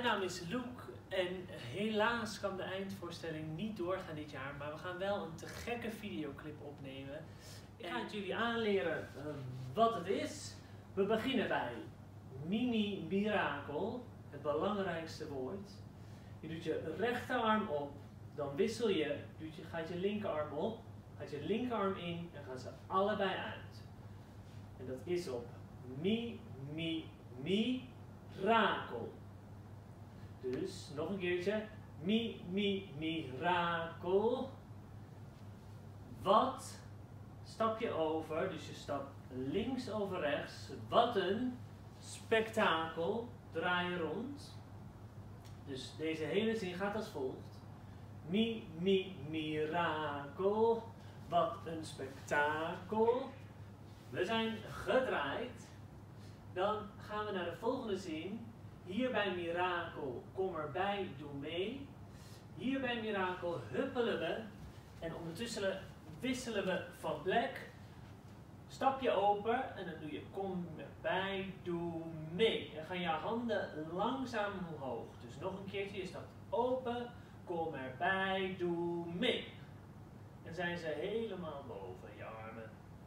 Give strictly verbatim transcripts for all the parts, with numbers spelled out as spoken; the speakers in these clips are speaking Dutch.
mijn naam is Loek en helaas kan de eindvoorstelling niet doorgaan dit jaar, maar we gaan wel een te gekke videoclip opnemen. Ik ga het jullie aanleren uh, wat het is. We beginnen bij Mini Mirakel, het belangrijkste woord. Je doet je rechterarm op, dan wissel je, doet je gaat je linkerarm op, gaat je linkerarm in en gaan ze allebei uit. En dat is op Mi, Mi, Mi, Mirakel. Dus nog een keertje. Mi, mi, mirakel. Wat stap je over? Dus je stapt links over rechts. Wat een spektakel. Draai je rond. Dus deze hele zin gaat als volgt. Mi, mi, mirakel. Wat een spektakel. We zijn gedraaid. Dan gaan we naar de volgende zin. Hier bij Mirakel, kom erbij, doe mee. Hier bij Mirakel huppelen we. En ondertussen wisselen we van plek. Stap je open en dan doe je kom erbij, doe mee. En gaan je handen langzaam omhoog. Dus nog een keertje, je stapt open, kom erbij, doe mee. En zijn ze helemaal boven je armen.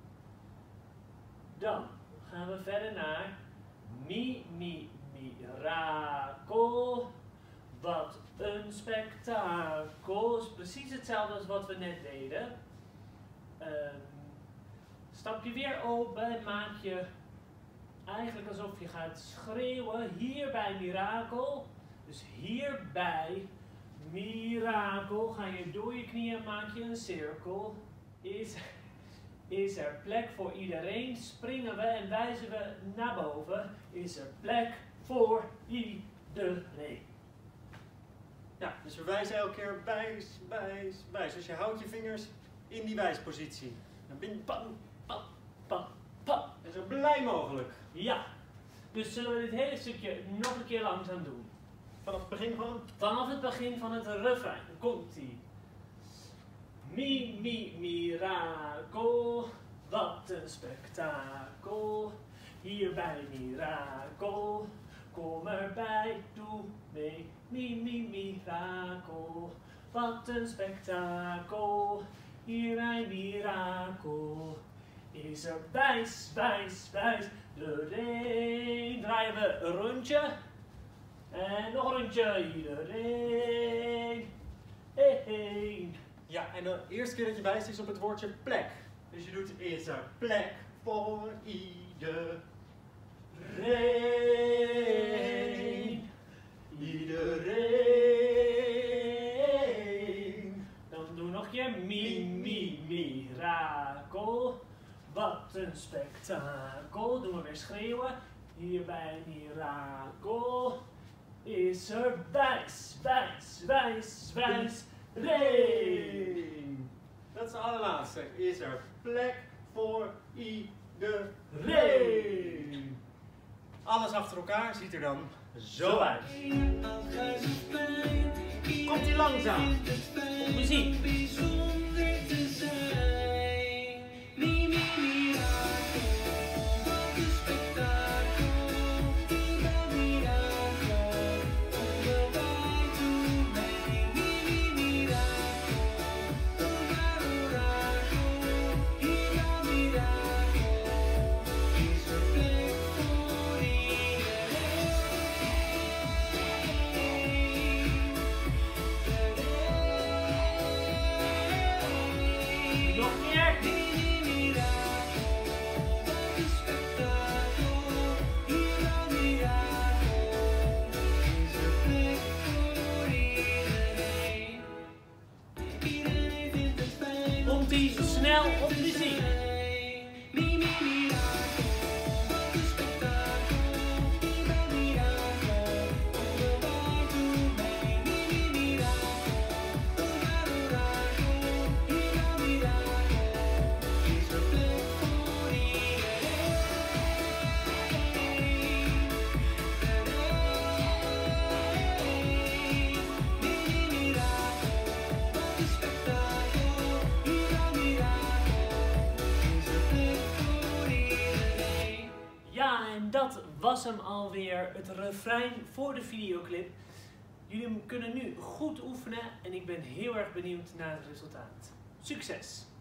Dan gaan we verder naar Mi, Mi, Mirakel. Wat een spektakel. Is precies hetzelfde als wat we net deden. Um, stap je weer open en maak je eigenlijk alsof je gaat schreeuwen. Hier bij Mirakel. Dus hier bij Mirakel ga je door je knieën, maak je een cirkel. Is Is er plek voor iedereen? Springen we en wijzen we naar boven. Is er plek voor iedereen? Ja, dus we wijzen elke keer wijs, wijs, wijs. Dus je houdt je vingers in die wijspositie. Dan ben je pam, pam, pam, pam. En zo blij mogelijk. Ja. Dus zullen we dit hele stukje nog een keer langzaam doen? Vanaf het begin gewoon? Vanaf het begin van het refrein. Komt-ie. Mi, mi, mirakel, wat een spektakel. Hier bij Mirakel, kom erbij, doe mee. Mi, mi, mirakel, wat een spektakel. Hier bij Mirakel, is er wijs, wijs, wijs. Iedereen, draaien we een rondje. En nog een rondje, iedereen. Hey, hey. Ja, en de eerste keer dat je wijst is op het woordje plek. Dus je doet, is er plek voor iedereen. Iedereen. Dan doe nog een keer mi, mi, mirakel. Wat een spektakel. Doen we weer schreeuwen. Hier bij Mirakel is er wijs, wijs, wijs, wijs. Reen. Dat is de allerlaatste. Is er plek voor iedereen? Alles achter elkaar ziet er dan zo uit. Komt ie langzaam. Op muziek. Snel op muziek. hem alweer, het refrein voor de videoclip. Jullie kunnen nu goed oefenen en ik ben heel erg benieuwd naar het resultaat. Succes!